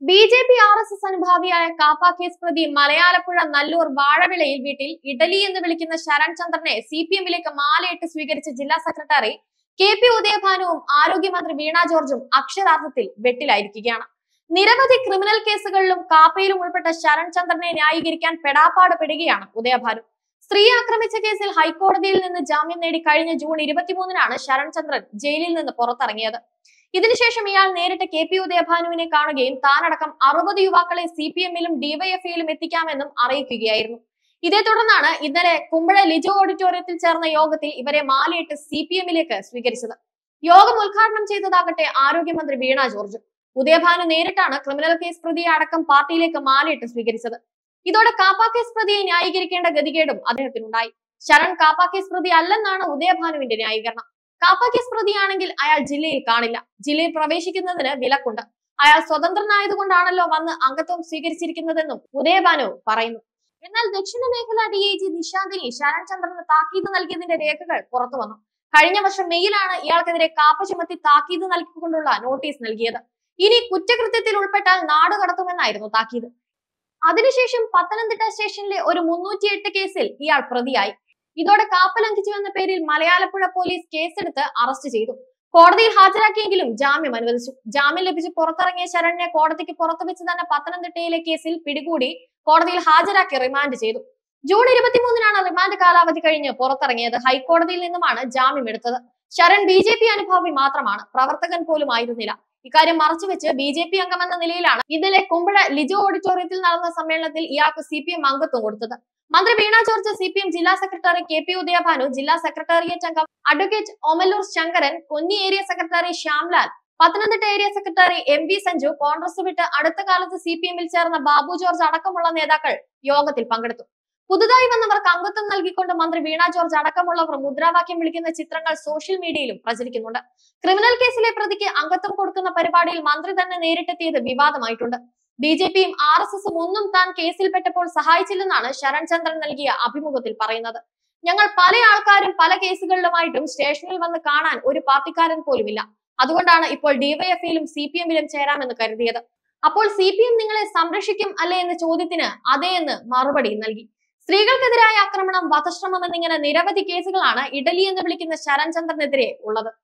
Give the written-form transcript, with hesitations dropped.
BJP-RSS അനുഭാവിയായ KAAPA case പ്രതി മലയാലപ്പുഴ നല്ലൂർ വാഴവിളയിൽ വീട്ടിൽ ഇഡലി എന്ന് വിളിക്കുന്ന ശരൺ ചന്ദ്രനെ CPM-ലേക്ക് മാലയിട്ട് സ്വീകരിച്ച ജില്ലാ സെക്രട്ടറി KP ഉദയഭാനുവും ആരോഗ്യമന്ത്രി വീണ ജോർജും അക്ഷരാർത്ഥത്തിൽ വെട്ടിലായിരിക്കുകയാണ്. നിരവധി ക്രിമിനൽ കേസുകളിലും കാപ്പയിലും ഉൾപ്പെട്ട ശരൺ ചന്ദ്രനെ ന്യായീകരിക്കാൻ പെടാപ്പാട് പെടുകയാണ് ഉദയഭാനു. സ്ത്രീ ആക്രമിച്ച കേസിൽ ഹൈക്കോടതിയിൽ നിന്ന് ജാമ്യം നേടി കഴിഞ്ഞ ജൂൺ 23-നാണ് ശരൺ ചന്ദ്രൻ ജയിലിൽ നിന്ന് പുറത്തിറങ്ങിയത്. ഇതിനുശേഷം ഇയാൾ നേരിട്ട് KP ഉദയഭാനുവിനെ കാണുകയും താനടക്കം 60 യുവാക്കളെ CPM-ലും DYFI-യിലും എത്തിക്കാമെന്നും അറിയിക്കുകയായിരുന്നു. ഇതേ തുടർന്നാണ് ഇന്നലെ കുമ്പഴ ലിജോ ഓഡിറ്റോറിയത്തിൽ ചേർന്ന യോഗത്തിൽ ഇവരെ മാലയിട്ട് CPM-ലേക്ക് സ്വീകരിച്ചത്. യോഗം ഉദ്ഘാടനം ചെയ്തതാകട്ടെ ആരോഗ്യമന്ത്രി വീണ ജോർജ്. ഉദയഭാനു നേരിട്ടാണ് ക്രിമിനൽ കേസ് പ്രതിയെ അടക്കം പാർട്ടിയിലേക്ക് മാലയിട്ട് സ്വീകരിച്ചത്. ഇതോടെ കാപ്പ കേസ് പ്രതിയെ ന്യായീകരിക്കേണ്ട ഗതികേടും അദ്ദേഹത്തിനുണ്ടായി. ശരൺ കാപ്പ കേസ് പ്രതി അല്ലെന്നാണ് ഉദയഭാനുവിന്റെ ന്യായീകരണം. കാപ്പ കേസ് പ്രതിയാണെങ്കിൽ അയാൾ ജില്ലയിൽ കാണില്ല. ജില്ലയിൽ പ്രവേശിക്കുന്നതിന് വിലക്കുണ്ട്. അയാൾ സ്വതന്ത്രനായതുകൊണ്ടാണല്ലോ വന്ന് അംഗത്വം സ്വീകരിച്ചിരിക്കുന്നതെന്നും ഉദയഭാനു പറയുന്നു. എന്നാൽ ദക്ഷിണ മേഖല DIG നിശാന്തിനി ശരൺ ചന്ദ്രന് താക്കീത് നൽകിയതിന്റെ രേഖകൾ പുറത്തു വന്നു. കഴിഞ്ഞ വർഷം മെയ്യിലാണ് ഇയാൾക്കെതിരെ കാപ്പ ചുമത്തി താക്കീത് നൽകിക്കൊണ്ടുള്ള നോട്ടീസ് നൽകിയത്. ഇനി കുറ്റകൃത്യത്തിൽ ഉൾപ്പെട്ടാൽ നാട് കടത്തുമെന്നായിരുന്നു താക്കീത്. അതിനുശേഷം പത്തനംതിട്ട സ്റ്റേഷനിലെ ഒരു 308 കേസിൽ ഇയാൾ പ്രതിയായി. ഇതോടെ കാപ്പ ലംഘിച്ചുവെന്ന പേരിൽ മലയാലപ്പുഴ പോലീസ് കേസെടുത്ത് അറസ്റ്റ് ചെയ്തു. കോടതിയിൽ ഹാജരാക്കിയെങ്കിലും ജാമ്യം അനുവദിച്ചു. ജാമ്യം ലഭിച്ച് പുറത്തിറങ്ങിയ ശരണിനെ കോടതിക്ക് പുറത്തു വെച്ച് തന്നെ പത്തനംതിട്ടയിലെ കേസിൽ പിടികൂടി കോടതിയിൽ ഹാജരാക്കി റിമാൻഡ് ചെയ്തു. ജൂൺ 23-നാണ് റിമാൻഡ് കാലാവധി കഴിഞ്ഞ് പുറത്തിറങ്ങിയത്. ഹൈക്കോടതിയിൽ നിന്നുമാണ് ജാമ്യം എടുത്തത്. ശരൺ BJP അനുഭാവി മാത്രമാണ്, പ്രവർത്തകൻ പോലും ആയിരുന്നില്ല. ഇക്കാര്യം മറച്ചുവെച്ച് BJP അംഗമെന്ന നിലയിലാണ് ഇന്നലെ കുമ്പഴ ലിജോ ഓഡിറ്റോറിയത്തിൽ നടന്ന സമ്മേളനത്തിൽ ഇയാൾക്ക് CPM അംഗത്വം കൊടുത്തത്. മന്ത്രി വീണ ജോർജ്, CPM ജില്ലാ സെക്രട്ടറി KP ഉദയഭാനു, ജില്ലാ സെക്രട്ടേറിയറ്റ് അംഗം advocate Omallur Sankaran, Konni area secretary Shyamlal, Pathanamthitta area secretary MV Sanju, Congress വിട്ട് അടുത്ത കാലത്ത് CPM-ൽ ചേർന്ന ബാബു ജോർജ് അടക്കമുള്ള നേതാക്കൾ യോഗത്തിൽ പങ്കെടുത്തു. പുതുതായി വന്നവർക്ക് അംഗത്വം നൽകിക്കൊണ്ട് മന്ത്രി വീണ ജോർജ് അടക്കമുള്ളവർ മുദ്രാവാക്യം വിളിക്കുന്ന ചിത്രങ്ങൾ സോഷ്യൽ മീഡിയയിലും പ്രചരിക്കുന്നുണ്ട്. ക്രിമിനൽ കേസിലെ പ്രതിക്ക് അംഗത്വം കൊടുക്കുന്ന പരിപാടിയിൽ മന്ത്രി തന്നെ നേരിട്ടെത്തിയത് വിവാദമായിട്ടുണ്ട്. BJP-യും RSS-ഉം ഒന്നും താൻ കേസിൽപ്പെട്ടപ്പോൾ സഹായിച്ചില്ലെന്നാണ് ശരൺ ചന്ദ്രൻ നൽകിയ അഭിമുഖത്തിൽ പറയുന്നത്. ഞങ്ങൾ പല ആൾക്കാരും പല കേസുകളിലുമായിട്ടും സ്റ്റേഷനിൽ വന്ന് കാണാൻ ഒരു പാർട്ടിക്കാരൻ പോലുമില്ല. അതുകൊണ്ടാണ് ഇപ്പോൾ DYFI-യിലും CPM-ലും ചേരാമെന്ന് കരുതിയത്. അപ്പോൾ CPM നിങ്ങളെ സംരക്ഷിക്കും അല്ലേ എന്ന ചോദ്യത്തിന് അതേ എന്ന് മറുപടി നൽകി. സ്ത്രീകൾക്കെതിരായ ആക്രമണം, വധശ്രമം എന്നിങ്ങനെ നിരവധി കേസുകളാണ് ഇഡലി എന്ന് വിളിക്കുന്ന ശരൺ ചന്ദ്രനെതിരെ ഉള്ളത്.